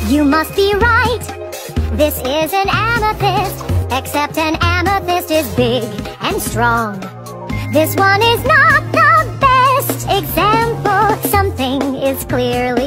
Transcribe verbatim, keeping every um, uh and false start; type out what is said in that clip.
You must be right. This is an amethyst, except an amethyst is big and strong. This one is not the best example. Something is clearly